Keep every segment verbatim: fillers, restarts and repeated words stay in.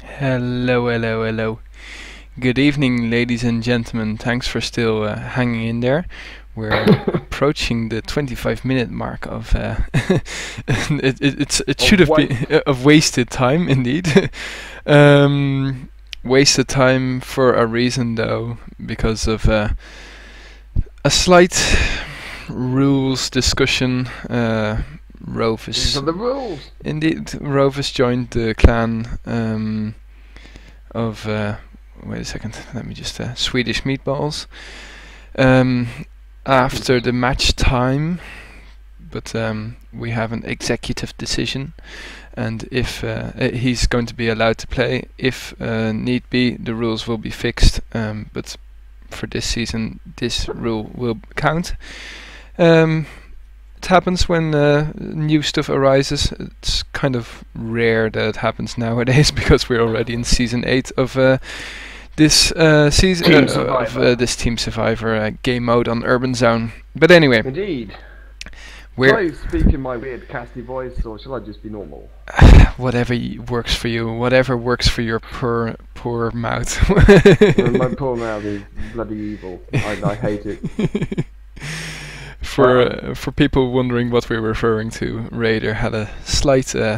Hello, hello, hello. Good evening, ladies and gentlemen. Thanks for still uh, hanging in there. We're approaching the twenty-five minute mark of uh, it, it, it's it should have been uh, of wasted time indeed. um, wasted time for a reason though, because of uh, a slight rules discussion. Uh, Rovus. These are the rules. Indeed, Rovus joined the clan um, of. Uh, wait a second. Let me just. Uh, Swedish Meatballs. Um, after the match time, but um, we have an executive decision, and if uh, uh, he's going to be allowed to play, if uh, need be, the rules will be fixed. Um, but for this season, this rule will count. Um, It happens when uh, new stuff arises. It's kind of rare that it happens nowadays because we're already in season eight of uh, this uh, season uh, of uh, this Team Survivor uh, game mode on Urban Zone. But anyway, indeed. We're Shall I speak in my weird casty voice, or shall I just be normal? whatever y works for you, whatever works for your poor poor mouth. My poor mouth is bloody evil. I, I hate it. For uh, for people wondering what we're referring to, Raider had a slight uh,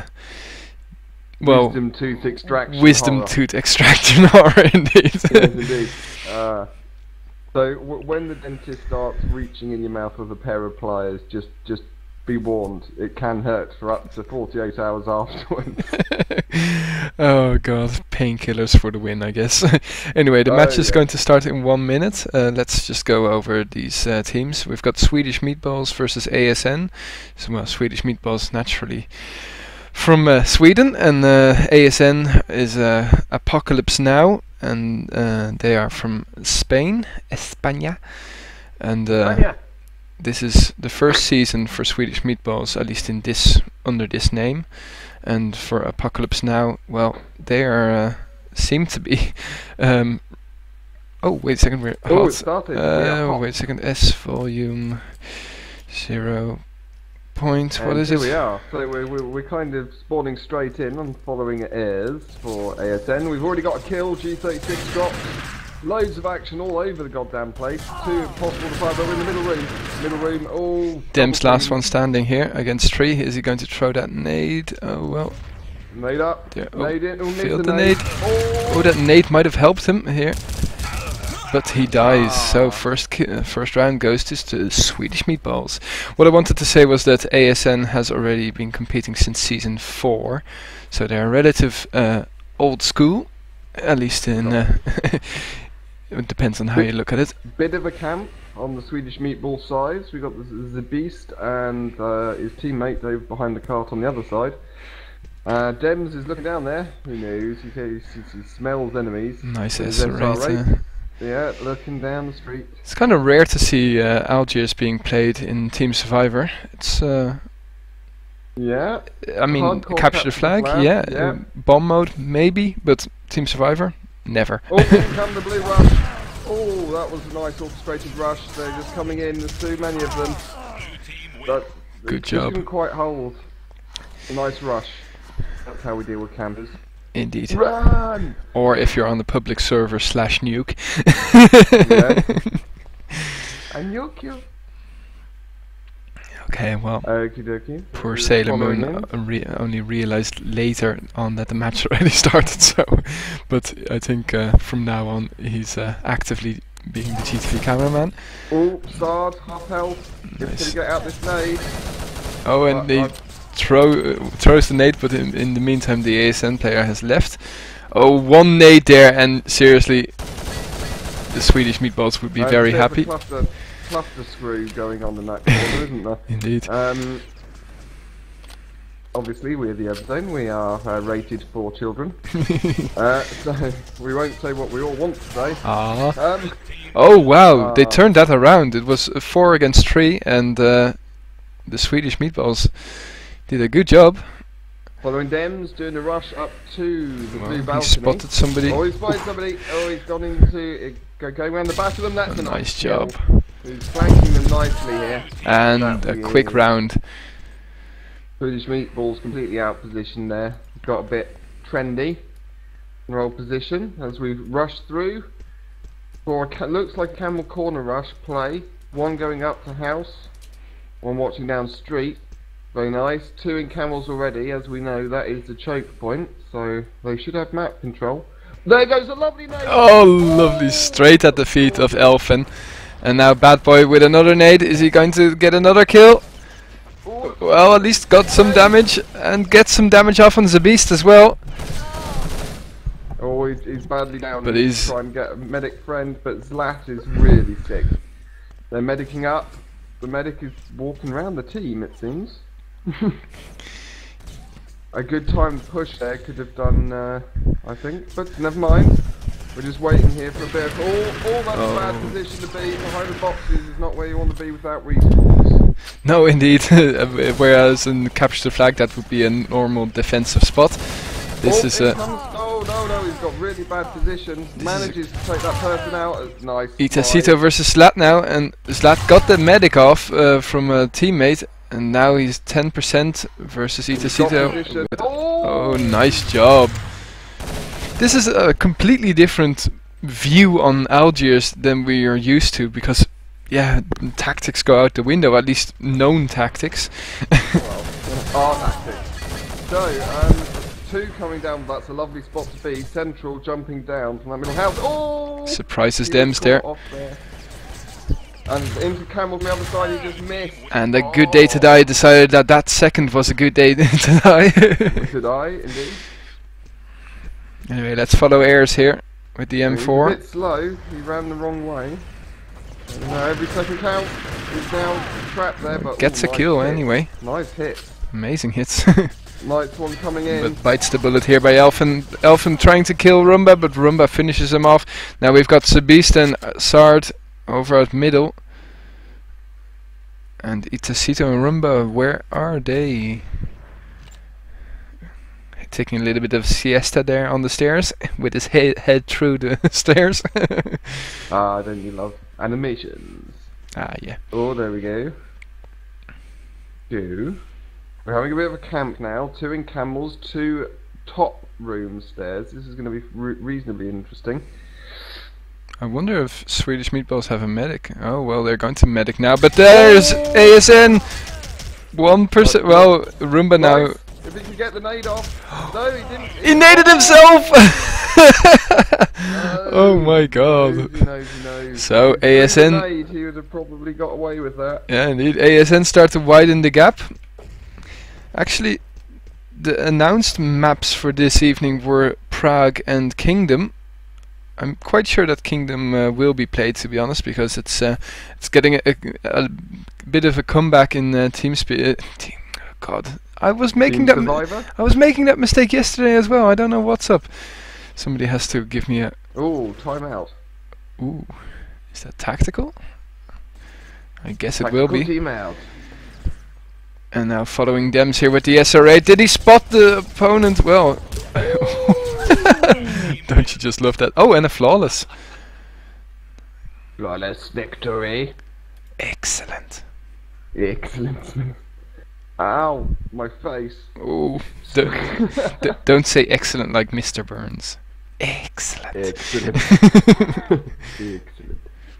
well wisdom tooth extraction wisdom horror. tooth extraction horror indeed. Yes, indeed. Uh, so w when the dentist starts reaching in your mouth with a pair of pliers, just just be warned, it can hurt for up to forty-eight hours afterwards. Oh god, painkillers for the win, I guess. Anyway, the oh, match is yeah. going to start in one minute. Uh, let's just go over these uh, teams. We've got Swedish Meatballs versus A S N. So, well, Swedish Meatballs naturally from uh, Sweden, and uh, A S N is uh, Apocalypse Now, and uh, they are from Spain, España, and. Uh, oh, yeah. This is the first season for Swedish Meatballs, at least in this under this name, and for Apocalypse Now, well, they are uh, seem to be. Um, oh, wait a second, we're oh, hot. it started. Uh, hot. wait a second. S volume zero point. And what is here it? we are. So we're, we're we're kind of spawning straight in and following airs for A S N. We've already got a kill. G thirty-six dropped. Loads of action all over the goddamn place. Two possible to fire, but we're in the middle room. Middle room, oh. Dem's last one standing here against three. Is he going to throw that nade? Oh well. Nade up. There. Oh, Nade in. Oh, failed the the nade. nade. Oh. oh, that nade might have helped him here. But he dies, Ah. so first ki uh, first round goes to the Swedish Meatballs. What I wanted to say was that A S N has already been competing since season four, so they're relative uh, old school, at least in. Uh, it depends on how bit, you look at it. Bit of a camp on the Swedish Meatball side. We got the, the Beast and uh, his teammate over behind the cart on the other side. Uh, Dems is looking down there. Who knows? He, he, he, he smells enemies. Nice S R S. Yeah, looking down the street. It's kind of rare to see uh, Algiers being played in Team Survivor. It's, uh, yeah. I mean, Hardcore capture the flag, flag, yeah. yeah. Uh, bomb mode, maybe, but Team Survivor, never. Oh, in come the blue rush. Oh, that was a nice orchestrated rush. They're just coming in. There's too many of them. But Good they job. Didn't quite hold. A nice rush. That's how we deal with campers. Indeed. Run! Or if you're on the public server slash nuke. Yeah. And nuke you. Okay, well, Okie dokie. poor Following Sailormoon in. uh, re only realized later on that the match already started. So, but I think uh, from now on he's uh, actively being the G T V cameraman. Oh, Sard, half health. Nice. Gonna get out this nade. Oh, and Uh, he uh, throw uh, throws the nade, but in, in the meantime the A S N player has left. Oh, one nade there, and seriously, the Swedish Meatballs would be uh, very there's a happy. Cluster, cluster screw going on in that corner, isn't there? Indeed. Um, obviously, we're the Everzone. We are uh, rated for children. uh, so we won't say what we all want to say. Ah. Um, Oh wow, they uh, turned that around. It was uh, four against three, and uh, the Swedish Meatballs did a good job. Following Dems, doing a rush up to the Well, blue he balcony. spotted somebody. Oh, he's spotted somebody. Oh, he's gone into uh, go, going around the back of them. That's A a nice kill. job. He's flanking them nicely here. And That a we quick is. round. Swedish Meatballs completely out position there. Got a bit trendy. roll position as we rush through for a ca looks like a camel corner rush play. One going up to house, one watching down street. Very nice. Two in camels already, as we know that is the choke point, so they should have map control. There goes a lovely nade! Oh, lovely, straight at the feet of Elfin. And now Bad Boy with another nade. Is he going to get another kill? Well, at least got some damage, and get some damage off on the beast as well. Oh, he's, he's badly down. But he's he's trying to get a medic friend, but Zlat is really sick. They're medicing up. The medic is walking around the team, it seems. A good time push there could have done, uh, I think, but never mind. We're just waiting here for a bit. Oh, oh, that's oh. a bad position to be. Behind the boxes is not where you want to be without respawns. No, indeed. Whereas in Capture the Flag, that would be a normal defensive spot. This oh, is a. Oh no, no, he's got really bad position. Manages to take that person out. It's nice. Itacito versus Zlat now, and Zlat got the medic off uh, from a teammate, and now he's ten percent versus Itacito. Oh. oh, nice job. This is a completely different view on Algiers than we are used to, because, yeah, tactics go out the window, at least known tactics. Well, our tactics. So, um, two coming down, that's a lovely spot to be. Central jumping down from that middle house. Oh! Surprises Dems there. there. And into Camel from the other side, he just missed. And a good day to die decided that that second was a good day to die. To die, indeed. Anyway, let's follow Ayers here with the M four. He's a bit slow, he ran the wrong way. And, uh, every second count, he's now trapped there, but gets ooh, a nice kill hit. anyway. Nice hit. Amazing hits. Nice one coming in. But bites the bullet here by Elfin. Elfin trying to kill Rumba, but Rumba finishes him off. Now we've got Sabist and uh, Sard over at middle. And Itacito and Rumba, where are they? Taking a little bit of siesta there on the stairs, with his he head through the stairs. Ah, don't you love animations? Ah, yeah. Oh, there we go. Two. We're having a bit of a camp now. Two in camels, two top room stairs. This is going to be re reasonably interesting. I wonder if Swedish Meatballs have a medic. Oh, well, they're going to medic now. But there's oh! A S N! One percent. Well, Rumba now. Nice. If he can get the nade off. No, he didn't. He, he naded himself! no, oh my god. He knows, he knows, he knows. So, if A S N. Nade, he would have probably got away with that. Yeah, indeed. A S N start to widen the gap. Actually, the announced maps for this evening were Prague and Kingdom. I'm quite sure that Kingdom uh, will be played, to be honest, because it's uh, it's getting a, a, a bit of a comeback in uh, TeamSpeak. Uh, team, oh God, I was making team that Survivor? I was making that mistake yesterday as well. I don't know what's up. Somebody has to give me a. Oh, timeout. Ooh, is that tactical? I guess tactical it will be. Team out. And now following Dems here with the S R A. Did he spot the opponent? Well, don't you just love that? Oh, and a flawless. Flawless victory. Excellent. Excellent. Ow, my face. Oh, don't, don't say excellent like Mister Burns. Excellent. Excellent. Excellent.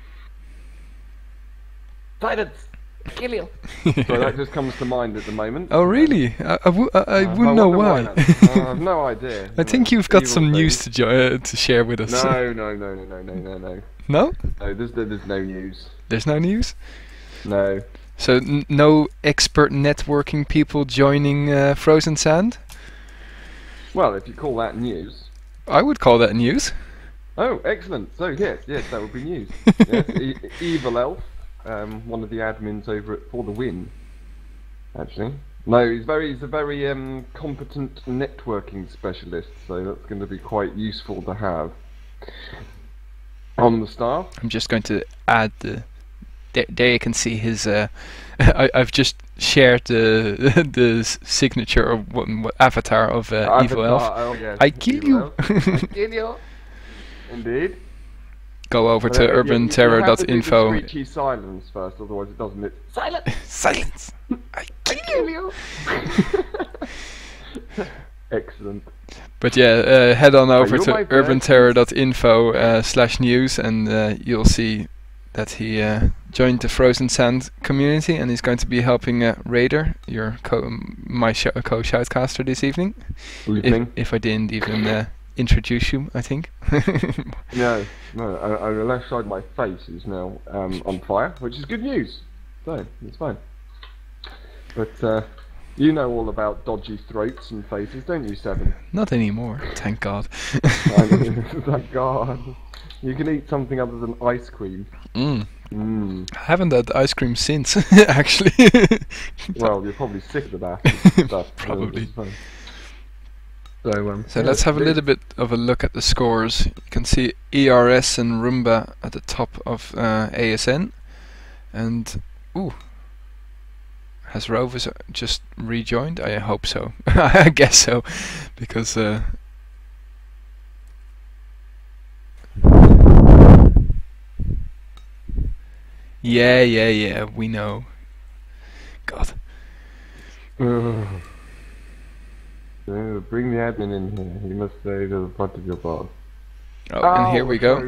Silence. Kill you. So that just comes to mind at the moment. Oh really? I, I, w I, I uh, wouldn't I know why. why. uh, I have no idea. I think you've got Evil some things. news to jo uh, to share with us. No, no, no, no, no, no, no, no. No? No, there's there's no news. There's no news? No. So n no expert networking people joining uh, Frozen Sand? Well, if you call that news. I would call that news. Oh, excellent. So yes, yes, that would be news. Yes, e Evil Elf. Um, one of the admins over at For the Win, actually. No, he's very, he's a very um, competent networking specialist, so that's going to be quite useful to have on the staff. I'm just going to add the. There, there you can see his. Uh, I, I've just shared the the signature or what, what avatar of uh, Avatar, Evil Elf. Oh, yes, I kill Evil you. Elf. I kill you. Indeed. Go over But, to uh, urban you, terror you have to dot info. do the screechy silence first, otherwise it doesn't. It silence. Silence. I I kill you. Excellent. But yeah, uh, head on over you're my to best. urban terror dot info uh, slash news and uh, you'll see that he uh, joined the Frozen Sand community and he's going to be helping uh, Raider, your co my sh co-shoutcaster this evening. If, if I didn't even uh, introduce you, I think. no, no, I, I, the left side of my face is now um, on fire, which is good news. So, it's fine. But, uh, you know all about dodgy throats and faces, don't you, Seven? Not anymore, thank God. Thank God. You can eat something other than ice cream. Mm. Mm. I haven't had ice cream since, actually. Well, you're probably sick of that stuff. Probably. So, um, so yeah, let's have a little bit of a look at the scores. You can see E R S and Roomba at the top of uh, A S N. And, ooh. Has Rovers just rejoined? I hope so. I guess so, because uh, yeah, yeah, yeah, we know. God. Uh, bring the admin in here. You must stay to the front of your bar. Oh, oh and here we go.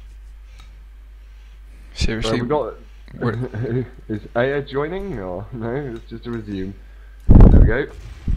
Seriously. Well, we got is Aya joining or no? It's just a resume. There we go.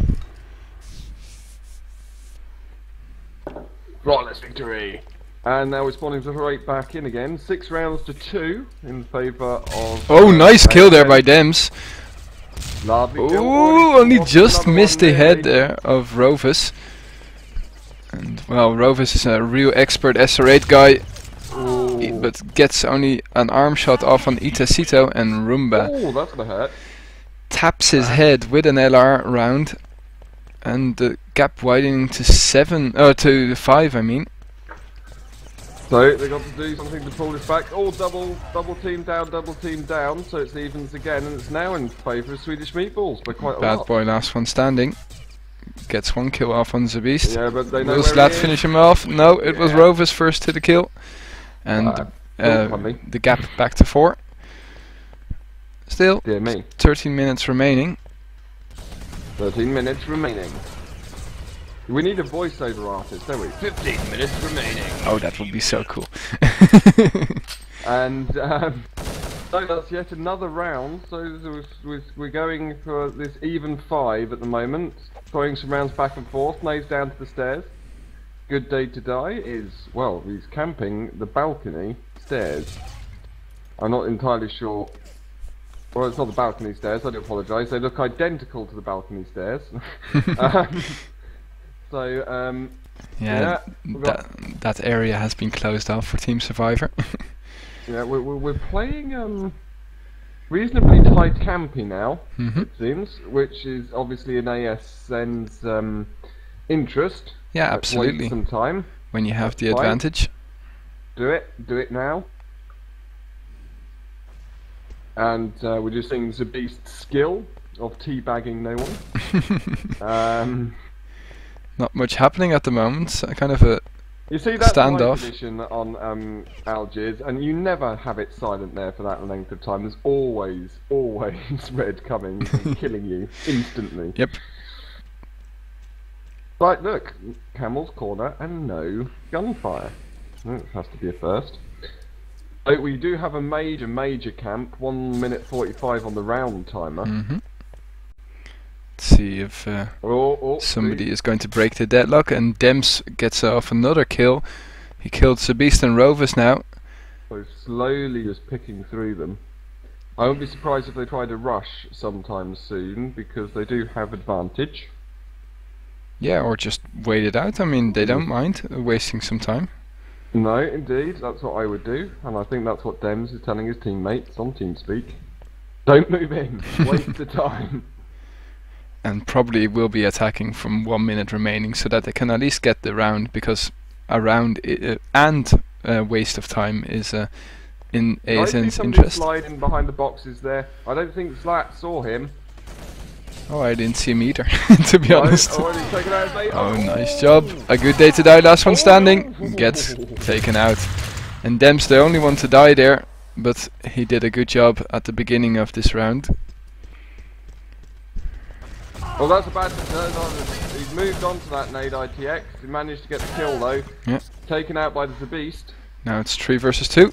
Flawless victory. And now we're spawning to right back in again. Six rounds to two in favour of. Oh, uh, nice A S N. kill there by Dems. Lovely. Ooh, only just missed the head there of Rovus. And well, Rovus is a real expert S R eight guy. Ooh. But gets only an arm shot off on Itacito and Roomba. Oh, that's gonna hurt. Taps his head with an L R round, and the gap widening to seven, uh, to five. I mean. So they got to do something to pull this back. Oh, double, double team down, double team down. So it's evens again, and it's now in favour of Swedish Meatballs by quite a Bad lot. boy, last one standing. Gets one kill off on the Beast. Yeah, but they know Will where Slat he is. finish him off? No, it was Yeah. Rovers first to the kill. And Ah, uh, funny. the gap back to four. Still, Dear me. thirteen minutes remaining. thirteen minutes remaining. We need a voiceover artist, don't we? fifteen minutes remaining. Oh, that would be so cool. And um, so that's yet another round. So we're- we're- we're going for this even five at the moment. Throwing some rounds back and forth. Nose down to the stairs. Good Day to Die is, well, he's camping the balcony stairs. I'm not entirely sure. Well, it's not the balcony stairs, I do apologise. They look identical to the balcony stairs. um, so, um, Yeah, yeah, we've that that area has been closed off for Team Survivor. yeah, we're, we're, we're playing um, reasonably tight campy now, Mhm. it seems, which is obviously in A S N's um, interest. Yeah, Let's wait absolutely. some time. When you have the That's fine. advantage. Do it, do it now. And uh, we're just seeing the Beast's skill of teabagging no one. um, Not much happening at the moment. So kind of a you see that Standoff. position on um, Algiers, and you never have it silent there for that length of time. There's always, always red coming and killing you instantly. yep. Right, look, Camel's Corner and no gunfire. That has to be a first. So we do have a major, major camp. One minute forty-five on the round timer. Mhm. Let's see if uh, Oh, oh, somebody see. is going to break the deadlock, and Dems gets off another kill. He killed Beast and Rovers now. So slowly just picking through them. I won't be surprised if they try to rush sometime soon, because they do have advantage. Yeah, or just wait it out. I mean, they don't mind uh, wasting some time. No, indeed, that's what I would do, and I think that's what Dems is telling his teammates on TeamSpeak. Don't move in, waste the time. And probably will be attacking from one minute remaining, so that they can at least get the round, because a round I uh, and uh, waste of time is uh, in I see A S N's somebody interest. sliding behind the boxes there. I don't think Slat saw him. Oh, I didn't see him either, to be No, honest. oh, and he's taken out his mate. Oh, nice job. A good day to die, last one standing. Gets taken out. And Dem's the only one to die there, but he did a good job at the beginning of this round. Well, that's a bad. No, no, he's moved on to that nade I T X. He managed to get the kill though. Yeah. Taken out by the Beast. Now it's three versus two.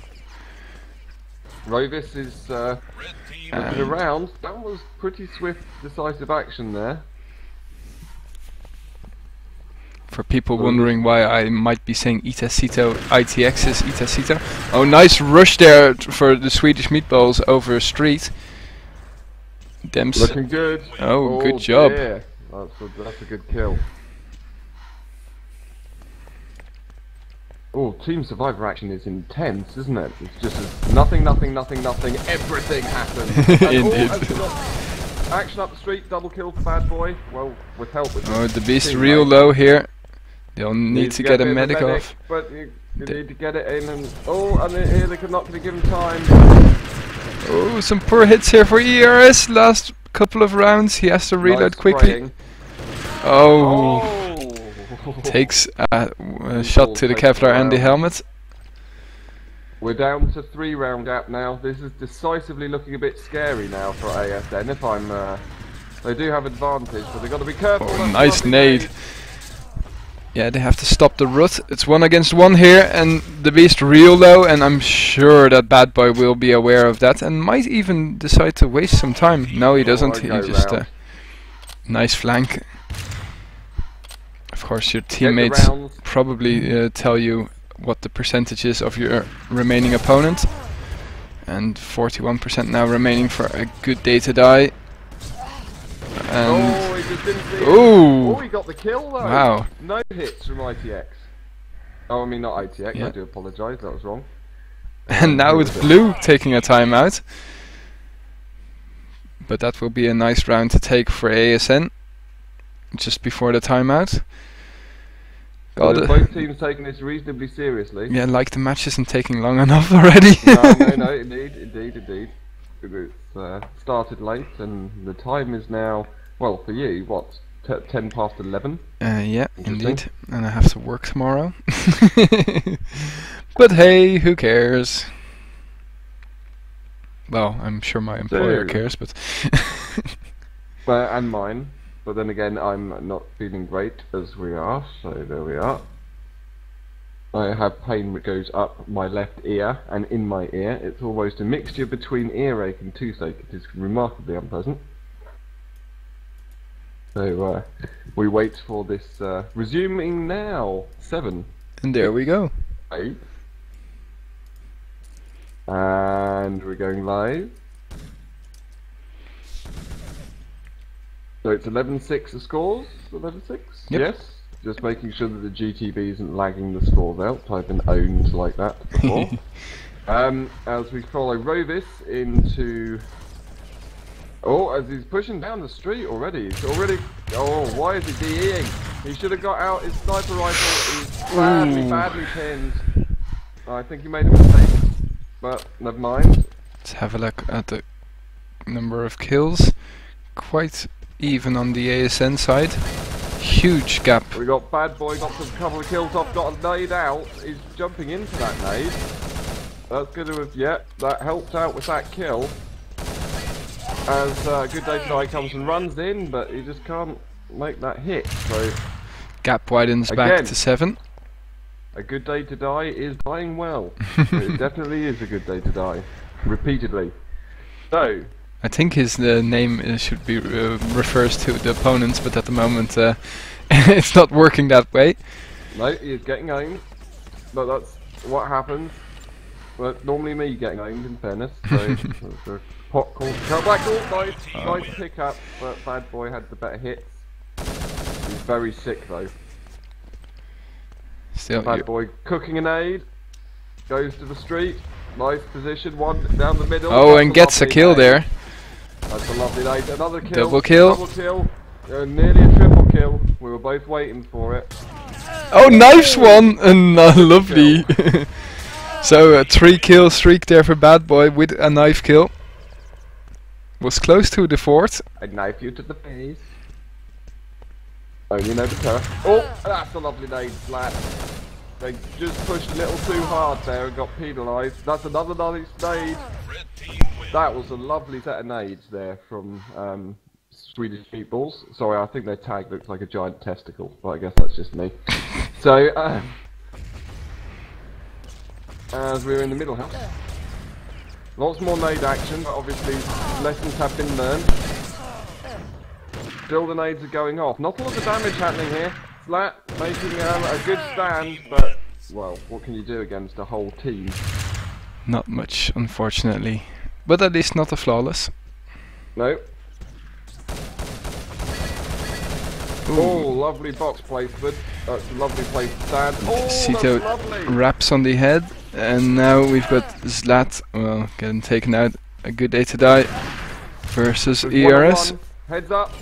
Rovis is uh, looking around. That was pretty swift, decisive action there. For people wondering why I might be saying Itacito, I T X is Itacito. Oh, nice rush there for the Swedish Meatballs over a street. Dems. Looking good. Oh, good job. Dear. That's a, that's a good kill. Oh, Team Survivor action is intense, isn't it? It's just as nothing, nothing, nothing, nothing, everything happens. Indeed. Oh, action up the street, double kill for Bad Boy. Well, with help with Oh, the Beast real low here. They'll need, need to, to get, get a medic, medic off. But you, you need to get it in and... Oh, and here they're not going to give him time. Oh, some poor hits here for E R S. Last couple of rounds, he has to reload nice quickly. Spraying. Oh. oh. Takes a, a shot to the Kevlar and the helmet. We're down to three round gap now. This is decisively looking a bit scary now for A S N. If I'm, uh, they do have advantage, but they've got to be careful. Oh, nice nade. nade. Yeah, they have to stop the rut. It's one against one here, and the Beast real low, and I'm sure that Bad Boy will be aware of that and might even decide to waste some time. No, he doesn't. He just uh, nice flank. Of course, your teammates probably uh, tell you what the percentage is of your remaining opponent, and forty-one percent now remaining for a good day to die. And oh, he just didn't see ooh. Oh, he got the kill though. Wow. No hits from I T X. Oh, I mean not I T X. Yeah. I do apologise. That was wrong. And now it's Blue taking a timeout. But that will be a nice round to take for A S N. Just before the timeout. God, well, both teams taking this reasonably seriously. Yeah, like the match isn't taking long enough already. no, no, no, indeed, indeed, indeed. It's uh, started late, and the time is now, well, for you, what, t ten past eleven? Uh, yeah, indeed, and I have to work tomorrow. But hey, who cares? Well, I'm sure my employer so, cares, but... uh, and mine. But then again, I'm not feeling great as we are, so there we are. I have pain that goes up my left ear and in my ear. It's almost a mixture between earache and toothache. It is remarkably unpleasant. So uh, we wait for this uh, resuming now. Seven. And there we go. Eight. And we're going live. So it's eleven six the scores? eleven six? Yep. Yes. Just making sure that the G T B isn't lagging the scores out. I've been owned like that before. um, as we follow Rovis into... Oh, as he's pushing down the street already. He's already... Oh, why is he DEing? He should have got out his sniper rifle. He's badly, badly pinned. I think he made a mistake. But, never mind. Let's have a look at the number of kills. Quite even on the A S N side. Huge gap. We got Bad Boy, got some couple of kills off, got a nade out. He's jumping into that nade. That's good to have, yeah, that helped out with that kill. As uh, Good Day to Die comes and runs in, but he just can't make that hit. So gap widens again, back to seven. A Good Day to Die is dying well. It definitely is a good day to die. Repeatedly. So I think his uh, name uh, should be uh, refers to the opponents, but at the moment uh, it's not working that way. No, he is getting owned, but that's what happens. But normally me getting owned, in fairness. So the pot call, come back, oh, nice, oh. nice pick up. But Bad Boy had the better hits. He's very sick though. Still, Bad Boy cooking an aid, goes to the street. Nice position, one down the middle. Oh, and gets a kill there. That's a lovely night. Another kill. Double kill. Double kill. Uh, nearly a triple kill. We were both waiting for it. Oh, knifes one! And uh, lovely. So a three kill streak there for Bad Boy with a knife kill. Was close to the fourth. I knife you to the face. Only no deter. Oh, that's a lovely nade flat. They just pushed a little too hard there and got penalised. That's another nice nade. That was a lovely set of nades there from um, Swedish meatballs. Sorry, I think their tag looks like a giant testicle, but I guess that's just me. So, uh, as we're in the middle house, lots more nade action, but obviously lessons have been learned. Still the nades are going off. Not a lot of damage happening here. Flat making um, a good stand, but, well, what can you do against a whole team? Not much, unfortunately. But at least not a flawless. No. Ooh. Oh, lovely box placement. That's a lovely place to stand. Oh, Sito that's lovely. wraps on the head. And now we've got Zlat, well, getting taken out. A good day to die. Versus There's E one R on S. one. Heads up.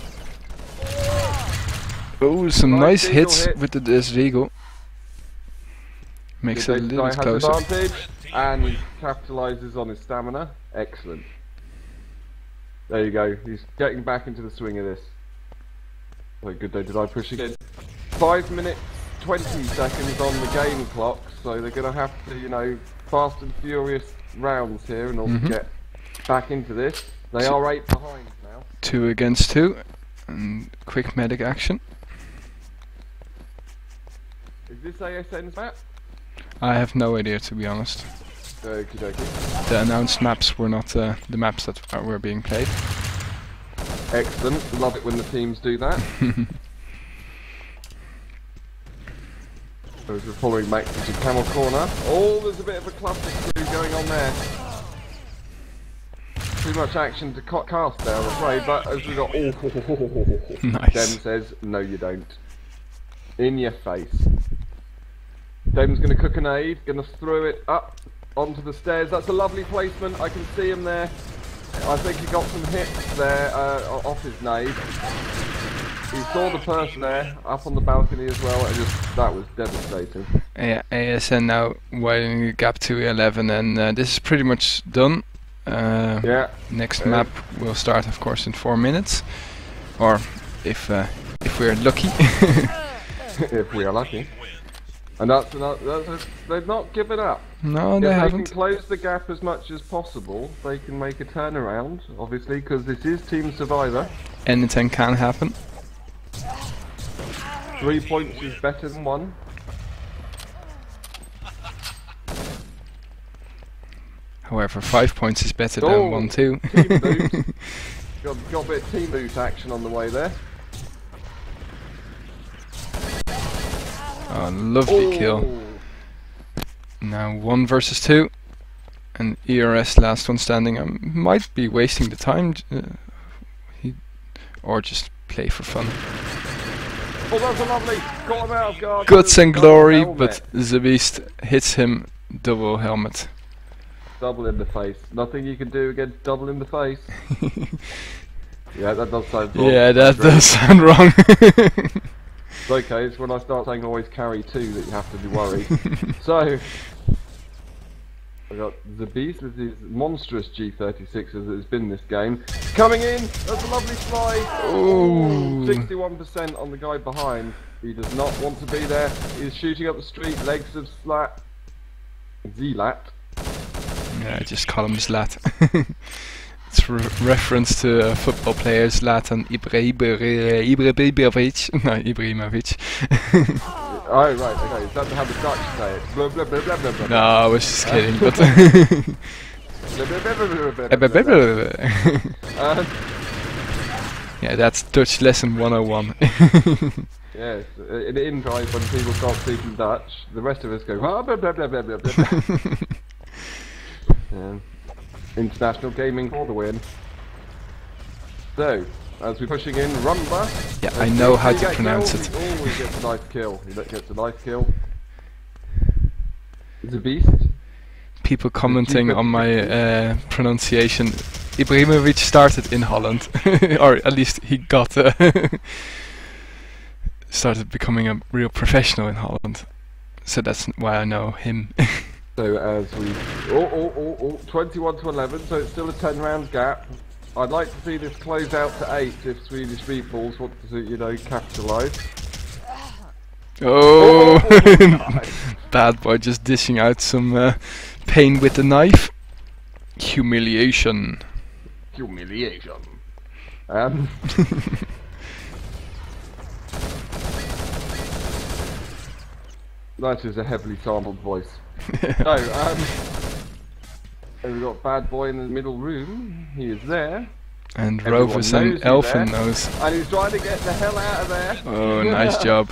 Oh, some Nice nice eagle hits hit. with the Desrigo. Makes it a Good day to little die bit has closer. advantage, and he capitalises on his stamina. Excellent. There you go. He's getting back into the swing of this. Oh, good day to die pushing in. Five minutes, twenty seconds on the game clock, so they're going to have to, you know, fast and furious rounds here in order Mhm. to get back into this. They So- are eight behind now. Two against two. And quick medic action. Is this A S N's map? I have no idea, to be honest. Okie dokie. The announced maps were not uh, the maps that are, were being played. Excellent. Love it when the teams do that. So as we're following Max into Camel Corner. Oh, there's a bit of a cluster crew going on there. Too much action to ca cast there, I'm afraid, but as we got... Oh, Nice. Dem says, no you don't. In your face. Dem's going to cook an aid, going to throw it up onto the stairs. That's a lovely placement, I can see him there. I think he got some hits there uh, off his nade. He saw the person there, up on the balcony as well, and just, that was devastating. Yeah, A S N now widening the gap to eleven, and uh, this is pretty much done. Uh, Yeah. Next Okay. map will start, of course, in four minutes, or if uh, if we're lucky. If we are lucky. And that's, another, that's a, they've not given up. No, If they they haven't. can close the gap as much as possible, they can make a turnaround, obviously, because this is Team Survivor. Anything can happen. Three points is better than one. However, five points is better Oh, than one too. Team loot. got, got a bit of team loot action on the way there. Oh, lovely kill. Oh. Now one versus two, and E R S last one standing. I might be wasting the time, uh, he, or just play for fun. Oh, that's a lovely. Got him out of guard. Guts and Double glory, helmet. but the beast hits him. Double helmet. Double in the face. Nothing you can do against double in the face. Yeah, that does sound wrong. Yeah, that Great. does sound wrong. It's okay, it's when I start saying always carry two that you have to be worried. So, I got the beast with his monstrous G thirty-six as it's been this game. Coming in, that's a lovely slide. Ooh. sixty-one percent on the guy behind. He does not want to be there. He's shooting up the street, legs of Slat. Z-Lat. Yeah, I just call him Zlat. It's re reference to uh, football players Zlatan Ibrahimovic. No, Ibrahimovic. Oh, right, okay. Is that how the Dutch say it? Blah, blah, blah, blah, blah, blah. No, I was just kidding, but... Blah, blah, blah, blah, blah, blah, blah, blah. Uh, Yeah, that's Dutch lesson one oh one. Yes, uh, in in-drive when people start speaking Dutch, the rest of us go ah, blah blah blah blah blah blah. Yeah. International gaming for the win. So, as we're pushing in, Rumba. Yeah, Let's I see know if how he to gets pronounce killed. it. He always gets a nice kill. He gets a nice kill. It's a beast. People commenting on my uh, pronunciation. Ibrahimovic started in Holland, or at least he got uh, started becoming a real professional in Holland. So that's why I know him. So as we oh oh oh oh twenty-one to eleven, so it's still a ten round gap. I'd like to see this close out to eight if Swedish meatballs want to, you know, capitalise. Oh, bad boy, just dishing out some uh, pain with the knife. Humiliation. Humiliation. Um, that is a heavily sampled voice. So, um, and we've got Bad Boy in the middle room. He is there. And Everyone Rovers knows and he's Elfin there. knows. And he's trying to get the hell out of there. Oh, nice job.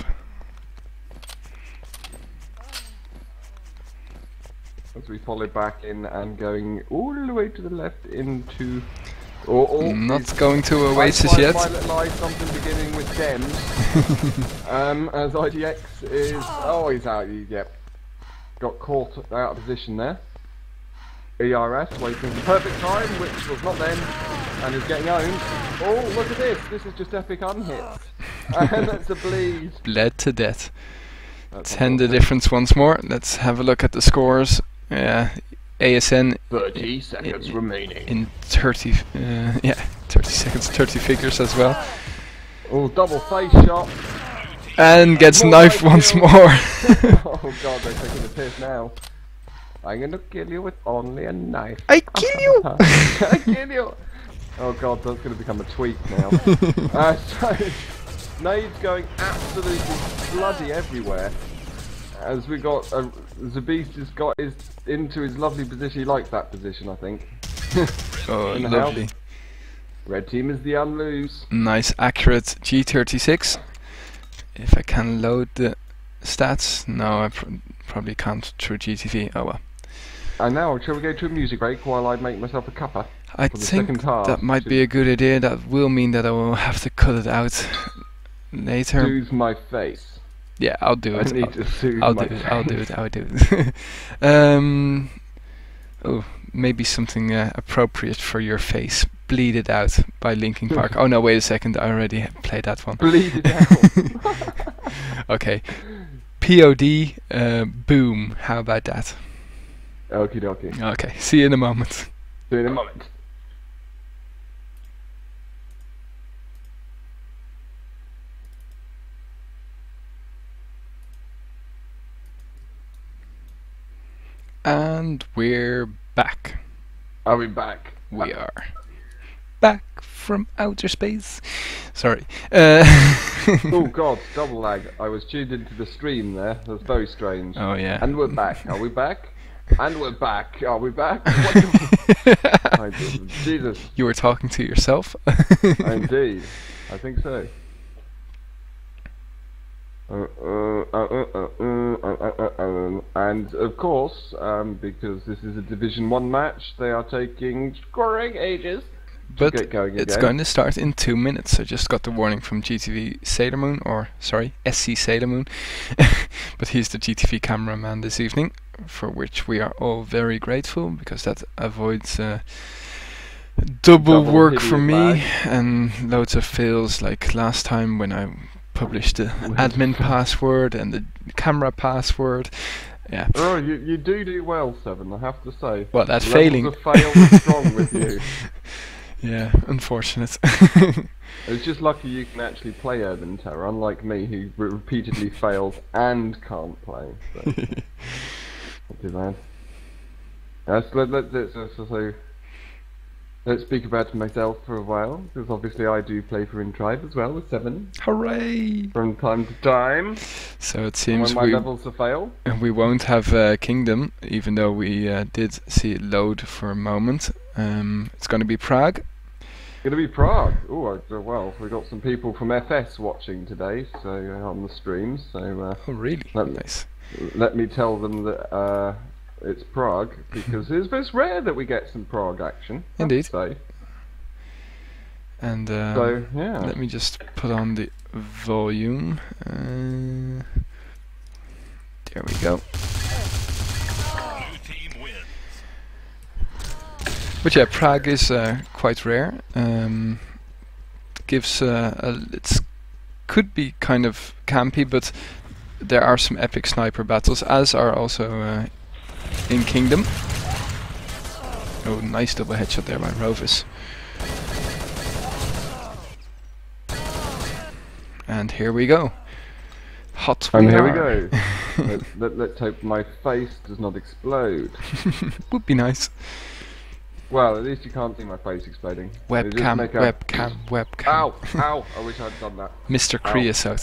As we follow back in and going all the way to the left into... Oh, oh, Not going to Oasis I yet. My little eye, something beginning with Dems. um, as I D X is... Oh, he's out. He, yep. Got caught out of position there. E R S waiting for the perfect time, which was not then, and is getting owned. Oh, look at this. This is just epic unhits. And that's a bleed. Bled to death. That's ten the difference once more. Let's have a look at the scores. Yeah, A S N thirty seconds in, remaining. In thirty, uh, yeah, thirty seconds, thirty figures as well. Oh, double face shot. And gets More knifed like once kill. more. Oh god, they're taking the piss now. I'm gonna kill you with only a knife. I kill you! I kill you! Oh god, that's gonna become a tweet now. uh, so, Nade's going absolutely bloody everywhere. As we got, uh, the beast has got his into his lovely position. He likes that position, I think. Oh, In the lovely. house. Red team is the unlose. Nice, accurate G thirty-six. If I can load the stats. No, I pr probably can't through G T V. Oh well. And now, shall we go to a music break while I make myself a cuppa? I for the think second half? that might be a good idea. That will mean that I will have to cut it out later. Soothe my face. Yeah, I'll do I it. need I'll, to soothe I'll my do it. face. I'll do it. I'll do it. um, oh, maybe something uh, appropriate for your face. Bleed It Out by Linkin Park. Oh no, wait a second. I already played that one. Bleed it out. Okay. P O D. Uh, boom. How about that? Okie dokie. Okay. See you in a moment. See you in a moment. And we're back. Are we back? We are back from outer space. Sorry. Uh, Oh god, double lag. I was tuned into the stream there. That was very strange. oh yeah. And we're back. Are we back? And we're back. Are we back? What the- I did- Jesus. You were talking to yourself. Indeed. I think so. Uh, uh, uh, uh, uh, uh, uh, uh, uh, and of course, um, because this is a Division One match, they are taking scoring ages to But get going it's again. going to start in two minutes. I just got the warning from G T V Sailormoon, or sorry, S C Sailormoon. But he's the G T V cameraman this evening, for which we are all very grateful, because that avoids uh, double, Double work for hideous me lag. and loads of fails, like last time when I published the admin password and the camera password. Yeah. Oh, you, you do do well, Seven, I have to say. Well, that's Levels failing. of fail are strong with you. Yeah, unfortunate. It's just lucky you can actually play Urban Terror, unlike me, who re repeatedly fails and can't play. So. Not too bad. Yes, let, let, let's, let's, so, let's speak about myself for a while, because obviously I do play for In Tribe as well with Seven Hooray! from time to time. So it And seems when my we levels are fail. we won't have uh, Kingdom, even though we uh, did see it load for a moment. Um, it's going to be Prague. Gonna be Prague. Oh, well, we got some people from F S watching today, so uh, on the stream. So uh, Oh, really? Let me- Nice. let me tell them that uh, it's Prague, because it's, it's rare that we get some Prague action. I have to Indeed. say. And um, So yeah. let me just put on the volume. Uh, there we go. But yeah, Prague is uh, quite rare. Um, gives uh, a, it's could be kind of campy, but there are some epic sniper battles, as are also uh, in Kingdom. Oh, nice double headshot there by Rovis. And here we go. Hot And we here we are. go. let, let, let's hope my face does not explode. Would be nice. Well, at least you can't see my face exploding. Webcam, make a- webcam, webcam. Ow! Ow! I wish I'd done that. Mister Ow. Creosote.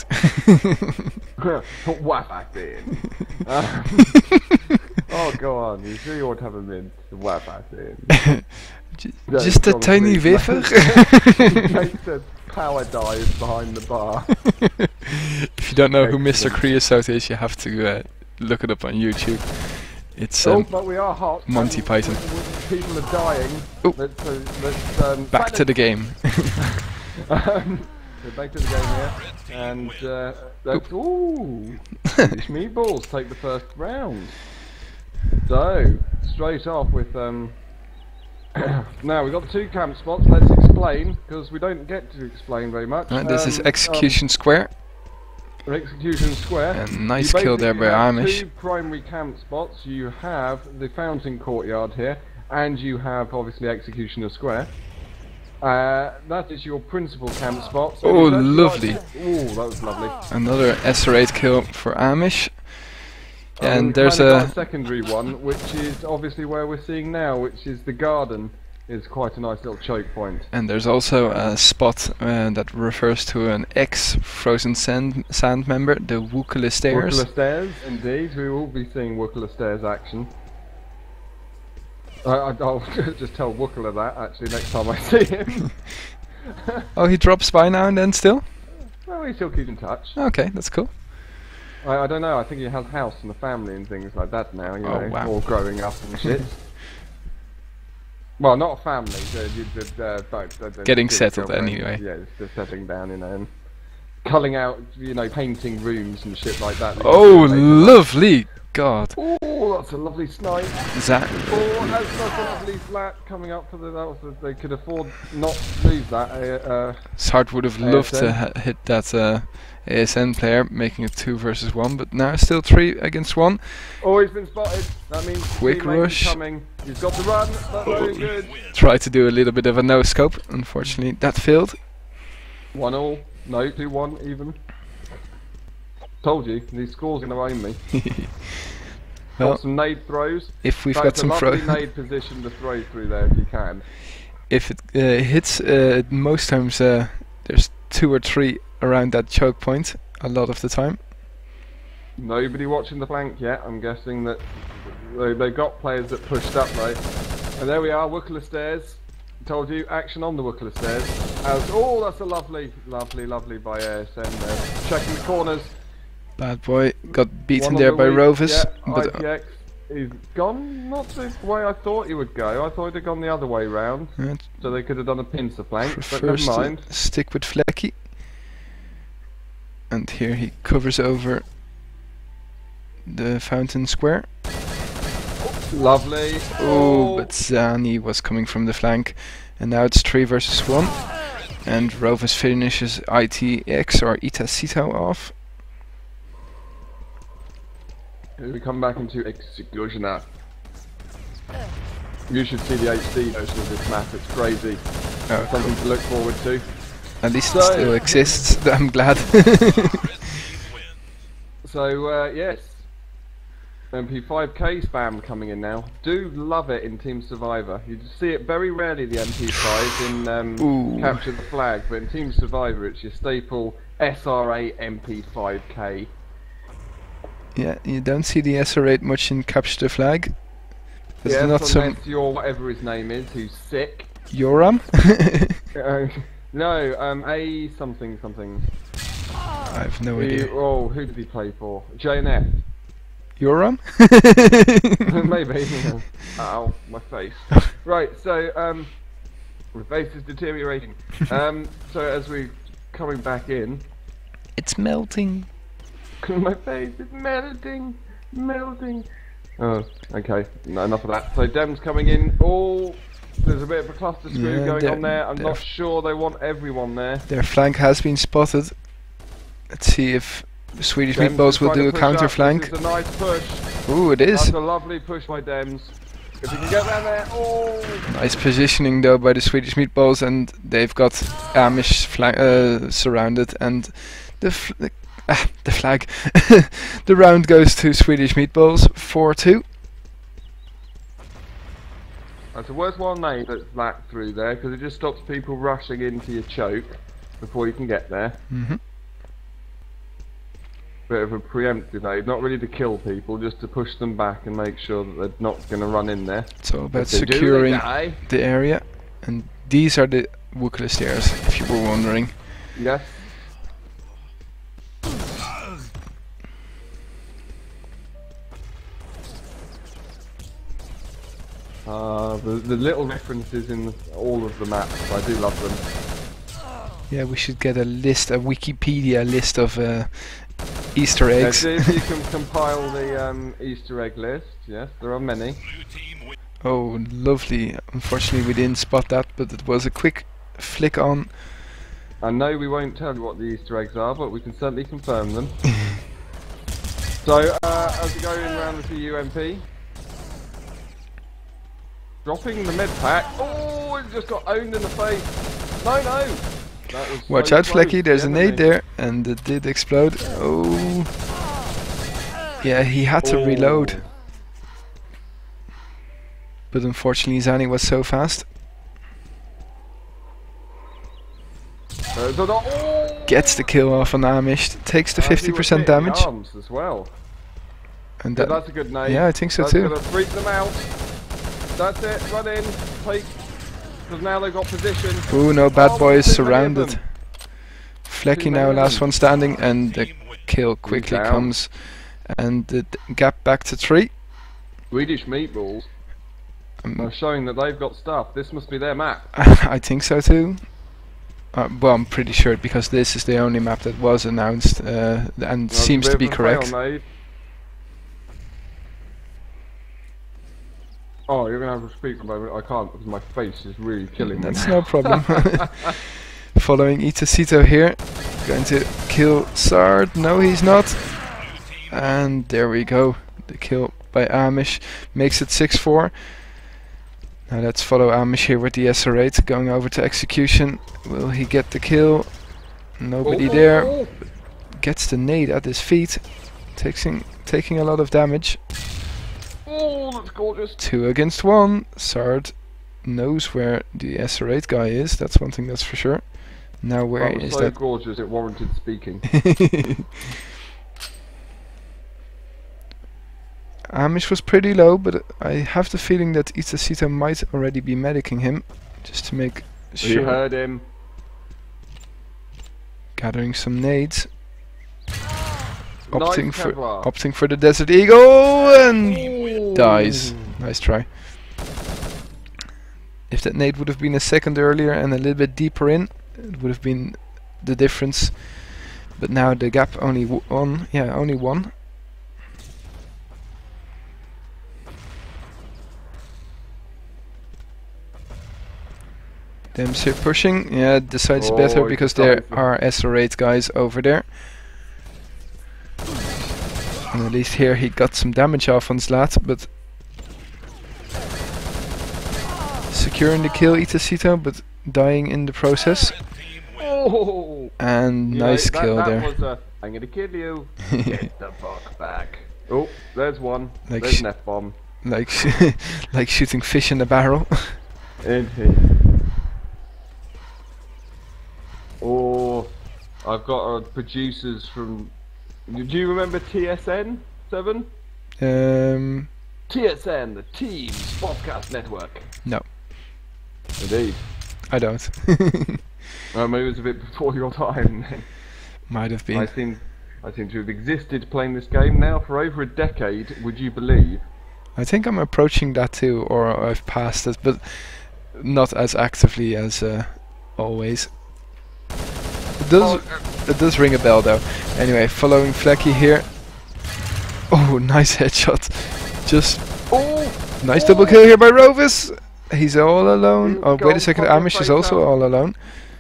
Whack back in. Um, oh, go on. You sure you want to have a mint? Whack back in. J- No, Just a probably tiny makes- wafer. Makes a power dive behind the bar. If you don't know who Mister Excellent. Creosote is, you have to uh, look it up on YouTube. It's Oh, um, but we are hot. Monty and Python. w- w- People are dying. Oh. Let's, uh, let's, um, back to the game. um, so back to the game here. And uh, that's ooh, Swedish meatballs take the first round. So straight off with um. now we've got two camp spots. Let's explain because we don't get to explain very much. Uh, this is Um, Execution Square. um, Execution Square. And nice You kill there by basically have Amish. Two primary camp spots. You have the Fountain Courtyard here, and you have obviously Executioner Square. Uh, that is your principal camp spot. So Oh, if that's lovely. right- Oh, that was lovely. Another S R eight kill for Amish. Um, And we've there's kinda got a a secondary one, which is obviously where we're seeing now, which is the garden. Is quite a nice little choke point. and there's also a spot uh, that refers to an ex-Frozen Sand Sand member, the Wookala Stairs. Wookala Stairs, indeed. We will be seeing Wookala Stairs action. I, I, I'll just tell Wookala that actually next time I see him. Oh, he drops by now and then still? Well, we still keep in touch. Okay, that's cool. I, I don't know. I think he has a house and a family and things like that now. You Oh, know, wow. all growing up and shit. Well, not a family. The, the, the, uh, both, the, the Getting kids settled girlfriend, anyway. Yeah, it's just settling down, you know, and culling out, you know, painting rooms and shit like that. Oh, lovely! God. Oh, that's a lovely snipe. That Oh, that's not a lovely flat coming up for the. That was the, they could afford not to lose that. Uh, uh, Sart would have loved A S N. to ha hit that uh, A S N player, making it two versus one, but now still three against one. oh, he's been spotted. That means Quick teammate is rush. coming. He's got the run. That's very good. Try to do a little bit of a no scope. Unfortunately, that failed. One all. No, two one even. Told you, these scores are going to own me. Well, Got some nade throws. if we've That's got some a throw, lovely nade position to throw through there if you can. if it uh, hits, uh, most times uh, there's two or three around that choke point. A lot of the time. Nobody watching the flank yet. I'm guessing that they, they've got players that pushed up though. And there we are, Wookala Stairs. Told you, action on the Wookala Stairs. As, oh, that's a lovely, lovely, lovely by A S N there. Checking the corners. Bad boy got beaten One on there the by weak, Rovers, yeah, but uh, I P X is gone. Not the way I thought he would go. I thought he'd have gone the other way round. uh, So they could have done a pincer flank, but never prefers mind. to stick with Flecky. And here he covers over the Fountain Square. Lovely. Oh, but Zani was coming from the flank, and now it's three versus one. And Rovers finishes I T X or Itacito off. Here we come back into Executioner. You should see the H D version of this map, it's crazy. Oh, Something to look forward to. at least it So- still exists. I'm glad. So, uh, yes. M P five K spam coming in now. Do love it in Team Survivor. You see it very rarely, the M P five, in um, Ooh. Capture the Flag, but in Team Survivor it's your staple S R A M P five K. Yeah, you don't see the S R eight much in Capture the Flag. There's Yes, not some unless you're whatever his name is, who's sick. Yoram. Uh, no, um, A something something. I have no Who, idea. oh, who did he play for? J N F. Yoram? Maybe. Ow, my face. Right, so um, my face is deteriorating. Um, so as we're coming back in, It's melting. my face is melting, melting. Oh, okay. No, enough of that. So Dem's coming in. Oh, there's a bit of a cluster screw Yeah, going they're- on there. I'm they're not f- sure they want everyone there. Their flank has been spotted. Let's see if the Swedish Dems meatballs is will trying do a to push counter up. flank. This is a nice push. Ooh, it is. That's a lovely push by Dems. If you can get down there, oh! Nice positioning though by the Swedish meatballs, and they've got Amish flag uh, surrounded, and the fl the, ah, the flag. The round goes to Swedish meatballs, four two. That's a worthwhile name that's that through there because it just stops people rushing into your choke before you can get there. Mm-hmm. Bit of a preemptive nade, not really to kill people, just to push them back and make sure that they're not going to run in there. It's all about If they do, they securing die. the area, and these are the Wookler stairs, if you were wondering. Yes. Uh, the, the little references in all of the maps, I do love them. Yeah, we should get a list, a Wikipedia list of uh, Easter Yeah, eggs. see if you can compile the um, Easter egg list. Yes, there are many. Oh, lovely. Unfortunately, we didn't spot that, but it was a quick flick on. I know we won't tell you what the Easter eggs are, but we can certainly confirm them. So, uh, as we go in round with the U M P, dropping the med pack. Oh, it just got owned in the face. No, no. That was Watch so out, close, Flecky, there's a enemy. nade there, and it did explode. Oh. Yeah, he had to Oh. reload. But unfortunately, Zani was so fast. Uh, so the- oh! Gets the kill off on Amish, takes the Uh, he was fifty percent hitting the damage. arms as well. And Yeah, that, that's a good nade. yeah, I think so That's too. gonna freak them out. That's it, run in, take, because now they've got position. Ooh, no, bad Oh, boys too many of surrounded. them. Flecky Too now many of last them. one standing, and the kill quickly down. comes. And the d- gap back to three. Swedish meatballs are Um, showing that they've got stuff. This must be their map. I think so too. Uh, well, I'm pretty sure because this is the only map that was announced uh, and That's a seems bit to of be a correct. fail-nade. Oh, you're gonna have to speak for a moment. I can't because my face is really killing me. That's no problem. Following Itacito here, going to kill Sard. No, he's not. And there we go. The kill by Amish makes it six four. Now let's follow Amish here with the S R eight, going over to execution. Will he get the kill? Nobody Oh, there. oh, Gets the nade at his feet, taking taking a lot of damage. oh, that's gorgeous. Two against one. Sard knows where the S R eight guy is. That's one thing that's for sure. Now where That was is so that? gorgeous it warranted speaking. Amish was pretty low, but I have the feeling that Itacito might already be medicing him, just to make You sure. heard him. Gathering some nades. Nice Opting for cover. opting for the Desert Eagle and Ooh. dies. Nice try. If that nade would have been a second earlier and a little bit deeper in, it would have been the difference. But now the gap only w one. Yeah, only one. Them still pushing. Yeah, decides Oh, better he because just there doubles them. are S R eight guys over there. And at least here he got some damage off on Zlat, but securing the kill Itacito, but dying in the process. Oh, And You nice know, that, kill that there. Was a, I'm gonna kill you. Get the fuck back. Oh, there's one. Like there's sh- an F bomb. like sh like shooting fish in a barrel. Indeed. Oh, I've got uh, producers from. Do you remember T S N seven? um, T S N, the Team Podcast Network. no, Indeed. I don't. Uh, maybe it was a bit before your time then. Might have I been. seem, I seem to have existed playing this game now for over a decade. Would you believe? I think I'm approaching that too, or I've passed it, but not as actively as uh, always. It does, it does ring a bell though. Anyway, following Flecky here. Oh, nice headshot. Just Oh, nice double kill here by Rovis. He's all alone. He Oh, was wait a going second. pop your Amish is face also out. all alone.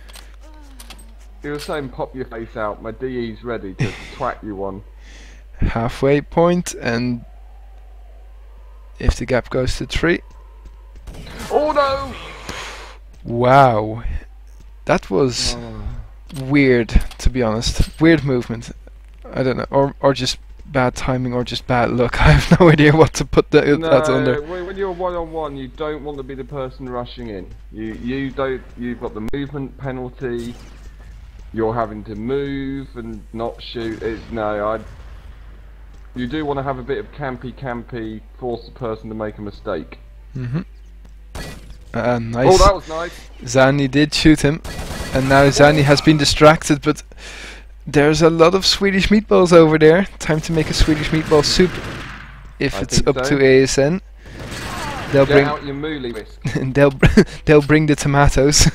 he was saying, "Pop your face out." My D E's ready to twat you one. Halfway point, and if the gap goes to three. Oh no! Wow. That was Oh. weird, to be honest. Weird movement. I don't know. Or, or just bad timing or just bad luck. I have no idea what to put the, no, that under. when you're one on one, you don't want to be the person rushing in. You you don't. You've got the movement penalty. You're having to move and not shoot. It's no. I. You do want to have a bit of campy, campy. Force the person to make a mistake. Mhm. Uh, nice. Oh, that was nice. Zani did shoot him, and now Zani has been distracted, but there's a lot of Swedish meatballs over there. Time to make a Swedish meatball soup. If I it's think up so. to A S N, they'll Get bring out your moolie whisk. they'll they'll bring the tomatoes.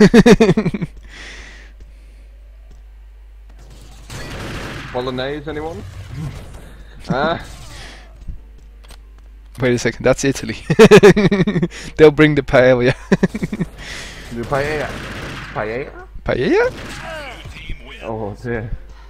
Bolognese, anyone? Ah. Wait a second, that's Italy. They'll bring the paella. The paella. Paella? Paella? Oh dear.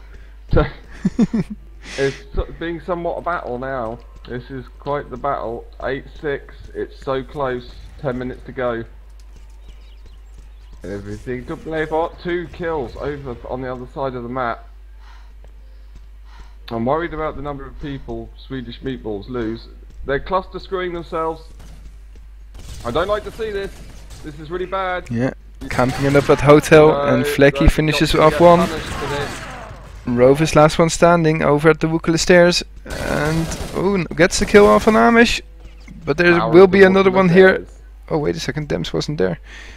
It's so- being somewhat a battle now. This is quite the battle. eight six, it's so close. ten minutes to go. Everything to play for. Two kills over on the other side of the map. I'm worried about the number of people Swedish meatballs lose. They're cluster screwing themselves. I don't like to see this. This is really bad. Yeah, camping it up at hotel, No, and Flecky they've finishes got to off get one. punished for this. Rove is last one standing over at the Wookele stairs, and oh, gets the kill off on Amish. But there Power will of the be another Wookele one here. stairs. Oh wait a second, Dems wasn't there.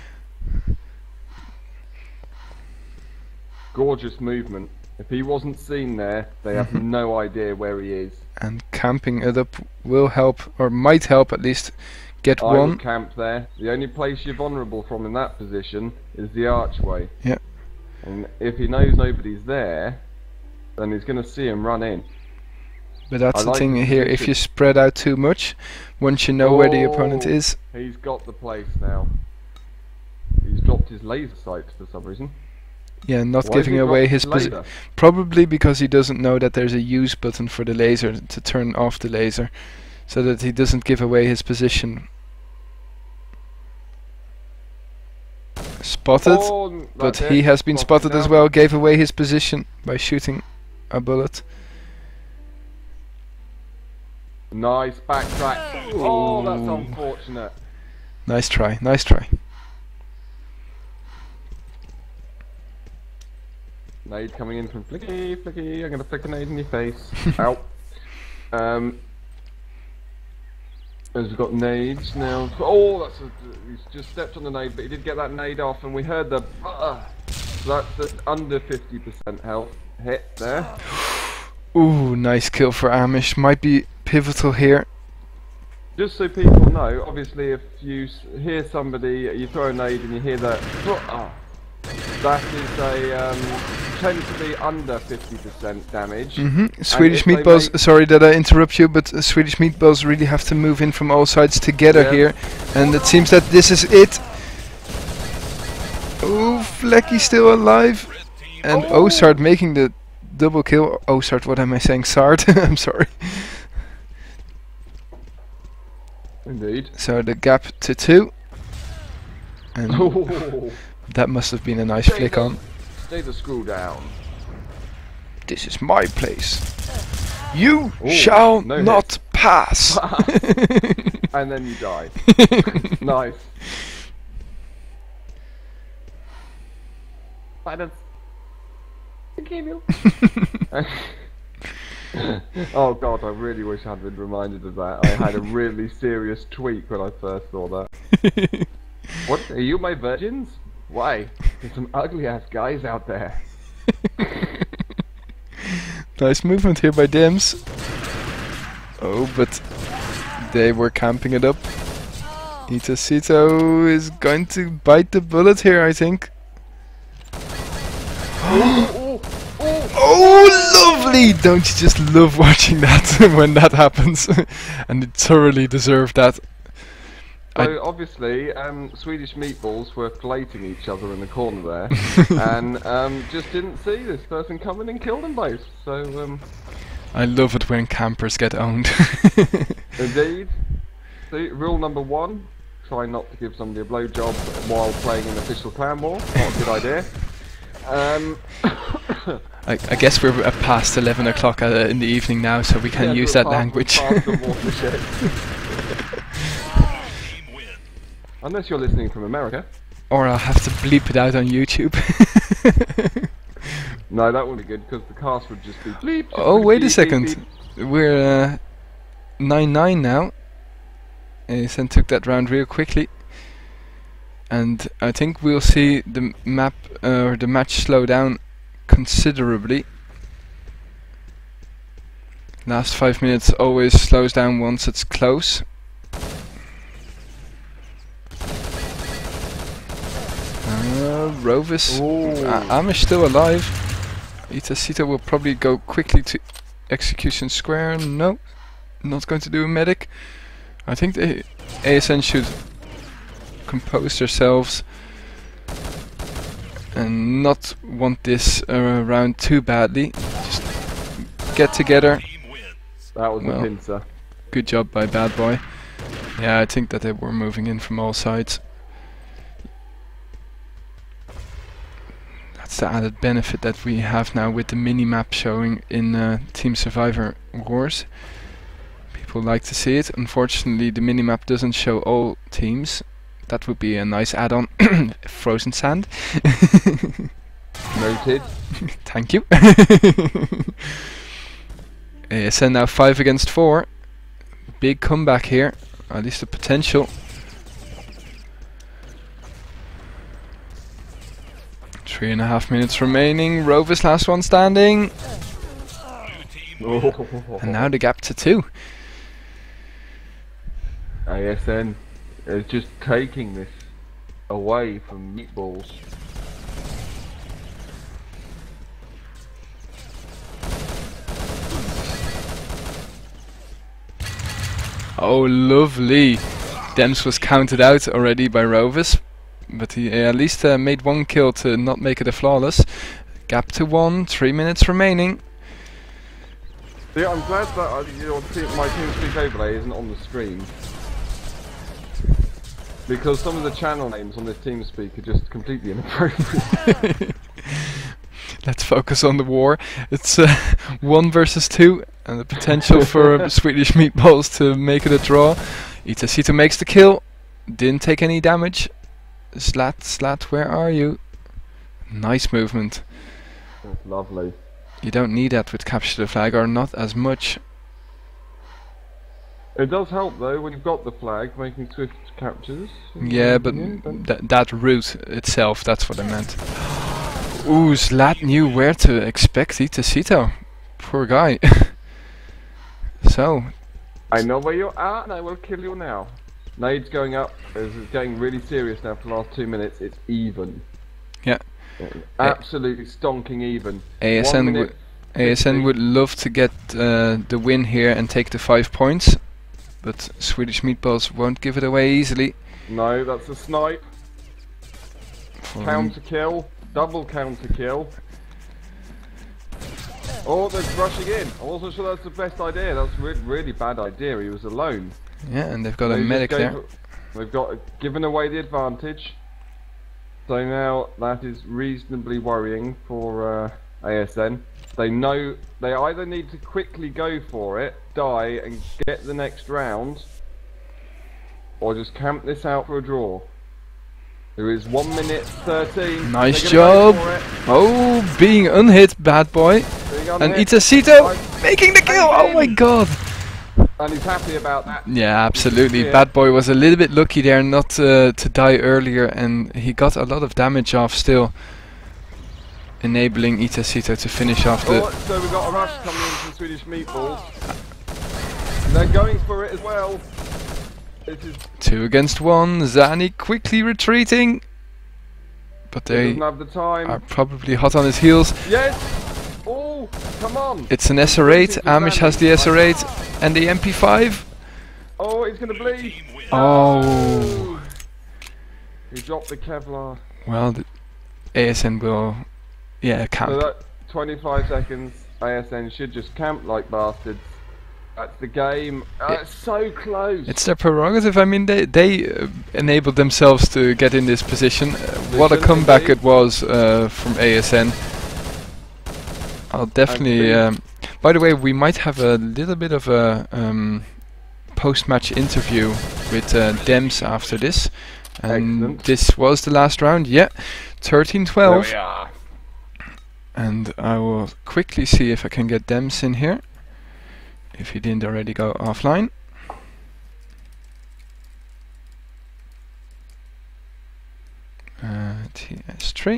Gorgeous movement. If he wasn't seen there, they have Mhm. no idea where he is. And camping it up will help, or might help at least, get I one. would camp there. The only place you're vulnerable from in that position is the archway. Yeah. And if he knows nobody's there, then he's going to see him run in. But that's I the like thing the here, if position. you spread out too much, once you know where the opponent Oh, is, He's got the place now. He's dropped his laser sights for some reason. yeah, not Why has giving he away dropped his his position. laser? Probably because he doesn't know that there's a use button for the laser to turn off the laser, so that he doesn't give away his position. Spotted, Oh, n- but that's he it. has been Spotted spotted as now. well, gave away his position by shooting a bullet. Nice backtrack. Oh, that's unfortunate. Nice try, nice try. Nade coming in from Flicky, Flicky, I'm gonna flick a nade in your face. Ow. Um, as we've got nades now. Oh, that's a, he's just stepped on the nade, but he did get that nade off, and we heard the. Uh, so that's the under fifty percent health hit there. Ooh, nice kill for Amish. Might be pivotal here. Just so people know, obviously, if you s hear somebody, you throw a nade and you hear that. Oh, that is a um, tends to be under fifty percent damage. Mm-hmm. Swedish if they meatballs. make- Sorry that I interrupt you, but uh, Swedish meatballs really have to move in from all sides together Yeah. here, and it seems that this is it. Oh, Flecky still alive, and Oh. Osard making the double kill. Osard, what am I saying? Sard. I'm sorry. Indeed. So the gap to two, and Oh, that must have been a nice Stay flick the- on. Stay the screw down. This is my place. You Ooh, shall no not pass. And then you die. Nice. Silence. Continue. Oh god, I really wish I'd been reminded of that. I had a really serious tweak when I first saw that. What? Are you my virgins? Why? There's some ugly ass guys out there. Nice movement here by Dims. Oh, but they were camping it up. Itacito is going to bite the bullet here, I think. Oh, oh, Oh, lovely! Don't you just love watching that when that happens? And it thoroughly deserved that. I- So obviously, um, Swedish meatballs were flating each other in the corner there, and um, just didn't see this person coming and killed them both. So um, I love it when campers get owned. indeed, see, rule number one: try not to give somebody a blowjob while playing an official clan war. Not a good idea. Um, I, I guess we're uh, past eleven o'clock uh, in the evening now, so we can Yeah, use we're that past- language. we're past the watershed. Unless you're listening from America. Or I'll have to bleep it out on YouTube. No, that wouldn't be good because the cast would just be bleep. just Oh, beep, wait a beep, second. beep, beep. We're uh, nine nine now. A S N took that round real quickly. And I think we'll see the map uh, or the match slow down considerably. Last five minutes always slows down once it's close. Uh, Rovis, uh, Amish still alive. Itacita will probably go quickly to execution square. No, not going to do a medic. I think the A S N should compose themselves and not want this uh, round too badly. Just get together. That was Well, a pincer. Good job by Bad Boy. Yeah, I think that they were moving in from all sides. That's the added benefit that we have now with the mini-map showing in uh, Team Survivor Wars. People like to see it. Unfortunately, the mini-map doesn't show all teams. That would be a nice add-on. Frozen sand. Noted. Thank you. A S N now five against four. Big comeback here. At least the potential. Three and a half minutes remaining. Rovis last one standing. Oh. And now the gap to two. A S N is just taking this away from Meatballs. Oh, lovely. Dems was counted out already by Rovis. But he uh, at least uh, made one kill to not make it a flawless. Gap to one, three minutes remaining. Yeah, I'm glad that uh, your team, my TeamSpeak overlay isn't on the screen. Because some of the channel names on this TeamSpeak are just completely inappropriate. Let's focus on the war. It's uh, one versus two, and the potential for Swedish Meatballs to make it a draw. Itacita makes the kill. Didn't take any damage. Slat, Slat, where are you? Nice movement. That's lovely. You don't need that with capture the flag, or not as much. It does help though when you've got the flag, making swift captures. Yeah, but th that route itself, that's what I meant. Ooh, Slat knew where to expect Itacita. Poor guy. So. I know where you are and I will kill you now. Nade's going up. This is getting really serious now for the last two minutes. It's even. Yeah. Absolutely stonking even. A S N would A S N would love to get uh, the win here and take the five points, but Swedish Meatballs won't give it away easily. No, that's a snipe. For Counter kill. Double counter kill. Oh, they're rushing in. I wasn't sure that's the best idea. That's a re really bad idea. He was alone. Yeah, and they've got They a just medic gave there. it- They've got given away the advantage. So now that is reasonably worrying for uh, A S N. They know they either need to quickly go for it, die, and get the next round, or just camp this out for a draw. There is one minute thirteen. Nice They're gonna job. go for it. Oh, being unhit, Bad Boy. Being And unhit. Itacito Nice. making the kill. Oh my god. And he's happy about that. Yeah, absolutely. Yeah. Bad Boy was a little bit lucky there not uh, to die earlier, and he got a lot of damage off still, enabling Itacito to finish off the... Oh, so we've got a rush coming in from Swedish Meatballs. They're going for it as well. This is Two against one. Zani quickly retreating, but he they doesn't have the time. are probably hot on his heels. Yes! Oh, come on! It's an S R eight. Amish has the S R eight and the M P five. Oh, he's gonna bleed! Oh. He dropped the Kevlar. Well, the A S N will, yeah, So camp. that twenty-five seconds, A S N should just camp like bastards. That's the game. Oh, It- it's so close. It's their prerogative. I mean, they they uh, enabled themselves to get in this position. Uh, what a shouldn't comeback indeed. it was uh, from A S N. I'll definitely. Um, by the way, we might have a little bit of a um, post-match interview with uh, Dems after this. And Excellent. this was the last round. Yeah, thirteen twelve. There we are. And I will quickly see if I can get Dems in here, if he didn't already go offline. Uh, T S three.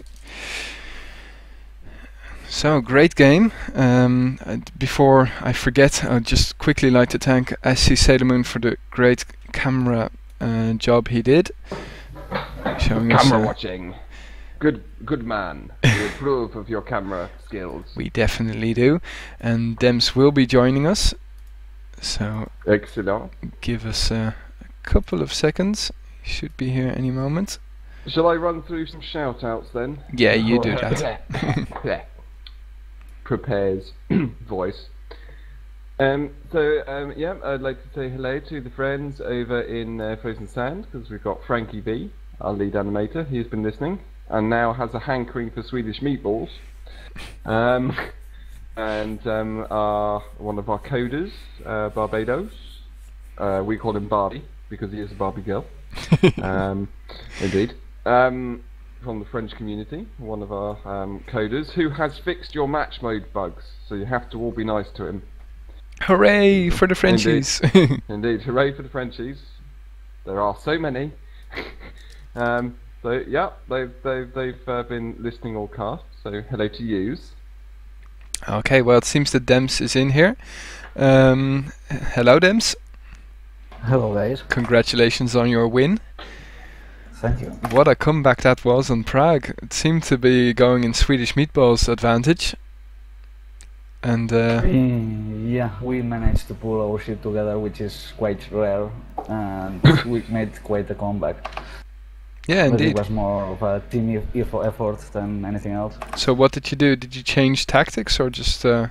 So, great game. Um, uh, before I forget, I'd just quickly like to thank S C Sailormoon for the great camera uh, job he did. Showing us, Camera uh, watching. Good, good man. You approve of your camera skills. We definitely do. And Dems will be joining us. So, Excellent. give us uh, a couple of seconds. He should be here any moment. Shall I run through some shout-outs then? Yeah, you do that. Prepares voice. Um, so, um, yeah, I'd like to say hello to the friends over in uh, Frozen Sand, because we've got Frankie B, our lead animator. He's been listening, and now has a hankering for Swedish meatballs. Um, and um, our, one of our coders, uh, Barbados. Uh, we call him Barbie, because he is a Barbie girl. um, indeed. Um, from the French community, one of our um, coders, who has fixed your match mode bugs, so you have to all be nice to him. Hooray for the Frenchies! Indeed, Indeed. Hooray for the Frenchies. There are so many. um, so yeah, they've they've they've uh, been listening all cast. So hello to yous. Okay, well it seems that Dems is in here. Um, hello Dems. Hello guys. Congratulations on your win. Thank you. What a comeback that was on Prague. It seemed to be going in Swedish meatballs' advantage. And uh, Mm, yeah, we managed to pull our shit together, which is quite rare, and we made quite a comeback. yeah, But it indeed. was more of a team eff- eff- effort than anything else. So what did you do? Did you change tactics or just... Uh,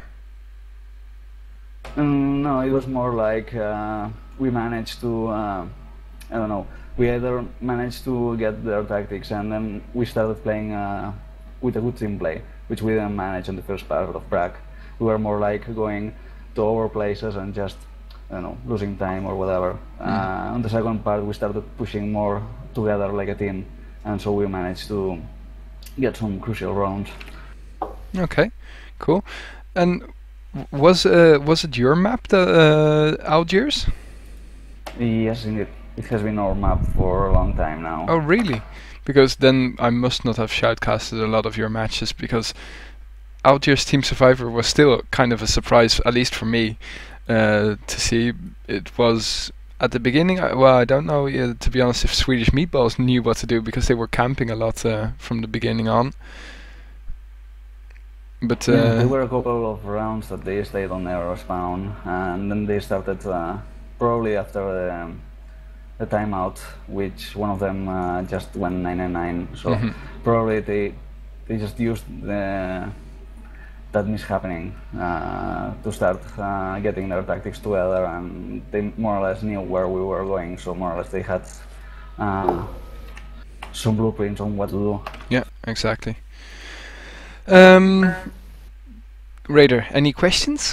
Mm, no, it was more like uh, we managed to, uh, I don't know, we either managed to get their tactics and then we started playing uh, with a good team play, which we didn't manage in the first part of Prague. We were more like going to our places and just, I don't know, losing time or whatever. Mm. Uh, on the second part we started pushing more together like a team, and so we managed to get some crucial rounds. okay, cool. And w- was uh, was it your map, the uh, Algiers? Yes, indeed. It has been our map for a long time now. Oh, really? Because then I must not have shoutcasted a lot of your matches, because Algiers Team Survivor was still kind of a surprise, at least for me, uh, to see. It was at the beginning. I, well, I don't know, uh, to be honest, if Swedish Meatballs knew what to do, because they were camping a lot uh, from the beginning on. But uh, Yeah, there were a couple of rounds that they stayed on arrow spawn, and then they started uh, probably after the, um, the timeout, which one of them uh, just went nine nine nine. So Mhm. probably they they just used the, that mishappening uh, to start uh, getting their tactics together, and they more or less knew where we were going. So more or less they had uh, some blueprints on what to do. yeah, exactly. Um, Raider, any questions?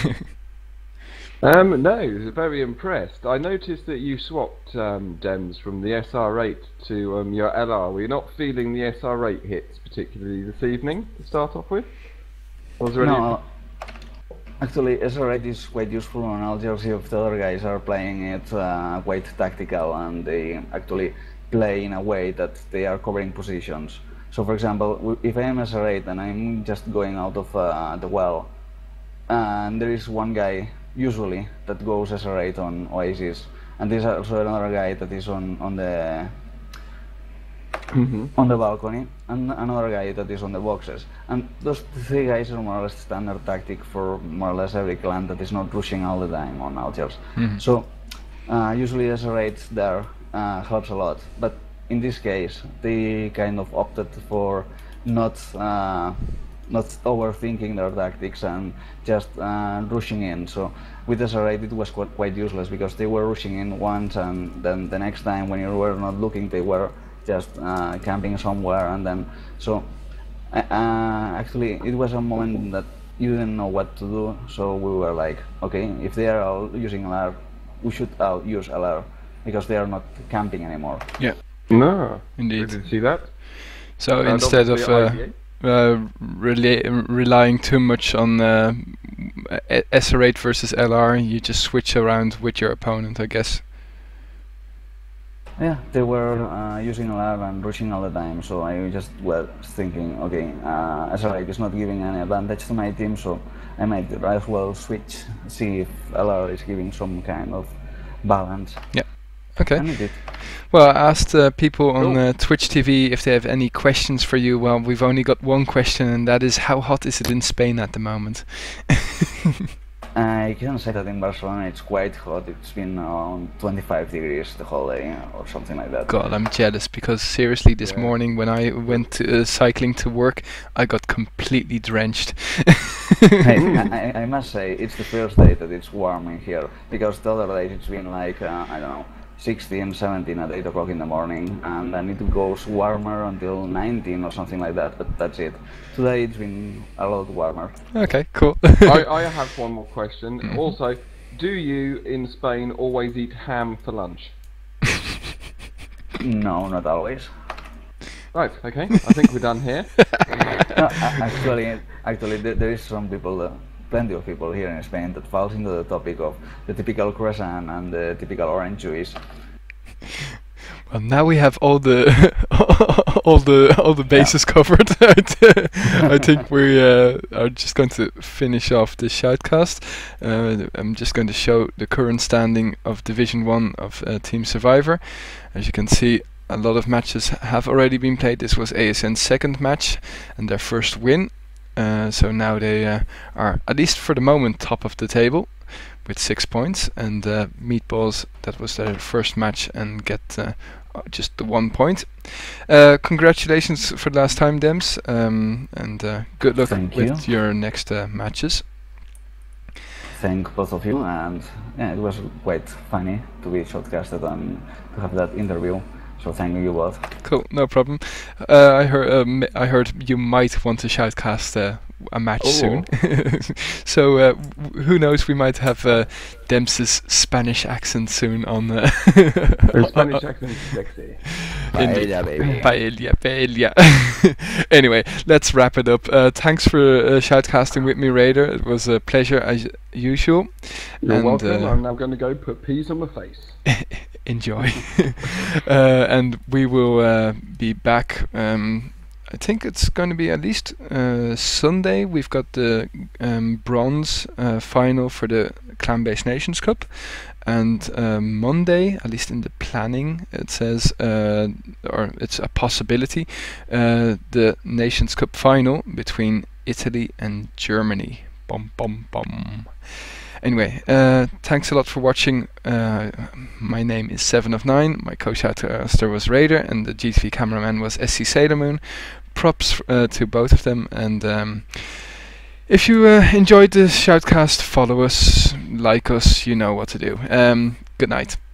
Um, no, very impressed. I noticed that you swapped um, Dems from the S R eight to um, your L R. Were you not feeling the S R eight hits particularly this evening to start off with? Or was there any? No, actually S R eight is quite useful on Algiers if the other guys are playing it uh, quite tactical and they actually play in a way that they are covering positions. So for example, w- if I am S R eight and I'm just going out of uh, the well, and there is one guy usually that goes S R eight on Oasis, and there's also another guy that is on, on the Mhm. on the balcony, and another guy that is on the boxes. And those three guys are more or less standard tactic for more or less every clan that is not rushing all the time on Algiers. Mhm. So uh, usually S R eight there uh, helps a lot, but in this case they kind of opted for not uh, not overthinking their tactics and just uh, rushing in. So with S R eight it was quite, quite useless, because they were rushing in once, and then the next time when you were not looking they were just uh, camping somewhere, and then so uh, actually it was a moment that you didn't know what to do. So we were like, okay, if they are all using L R, we should all use L R because they are not camping anymore. Yeah. No, Indeed. We didn't see that. So And instead of obviously uh, I D A. uh, rela relying too much on uh, S R eight versus L R, you just switch around with your opponent, I guess. Yeah, they were uh, using L R and rushing all the time, so I just was thinking, okay, uh, S R eight is not giving any advantage to my team, so I might as well switch, see if L R is giving some kind of balance. Yeah. Okay. And it did. Well, I asked uh, people on Cool. uh, Twitch T V if they have any questions for you. Well, we've only got one question, and that is, how hot is it in Spain at the moment? I can say that in Barcelona it's quite hot. It's been around twenty-five degrees the whole day or something like that. God, I'm jealous, because seriously, this Yeah. morning when I went to, uh, cycling to work, I got completely drenched. Hey, I, I- I must say it's the first day that it's warm in here, because the other days it's been like, uh, I don't know, sixteen, seventeen at eight o'clock in the morning, and then it goes warmer until nineteen or something like that, but that's it. Today it's been a lot warmer. Okay, cool. I, I have one more question. Mhm. Also, do you in Spain always eat ham for lunch? No, not always. Right, okay, I think we're done here. No, a- actually, actually, there, there is some people, uh, plenty of people here in Spain that falls into the topic of the typical croissant and the typical orange juice. Well, now we have all the all the all the bases covered. I think we uh, are just going to finish off the Shoutcast. Uh, I'm just going to show the current standing of Division One of uh, Team Survivor. As you can see, a lot of matches have already been played. This was A S N's second match and their first win. Uh, so now they uh, are, at least for the moment, top of the table with six points, and uh, Meatballs, that was their first match and get uh, uh, just the one point. Uh, congratulations for the last time, Dems, um, and uh, good luck Thank with you. your next uh, matches. Thank both of you, and yeah, it was quite funny to be shortcasted and to have that interview. So thank you both. Cool, no problem. Uh, I heard um, I heard you might want to shoutcast uh, a match Oh. soon. So uh, w- who knows? We might have uh, Dems's Spanish accent soon on. Uh, Her Spanish accent is sexy. Indeed. Paella, baby. Paella, paella. Anyway, let's wrap it up. Uh, thanks for uh, shoutcasting with me, Raider. It was a pleasure as usual. You're And, welcome. uh, I'm now going to go put peas on my face. Enjoy. uh, and we will uh, be back. Um, I think it's going to be at least uh, Sunday. We've got the um, bronze uh, final for the Clan-Based Nations Cup. And uh, Monday, at least in the planning, it says, uh, or it's a possibility, uh, the Nations Cup final between Italy and Germany. Bum bum bum. Anyway, uh, thanks a lot for watching. Uh, my name is SevenofNine. My co-shouter was Raider, and the G T V cameraman was S C Sailormoon. Props uh, to both of them. And um, if you uh, enjoyed the shoutcast, follow us, like us. You know what to do. Um, good night.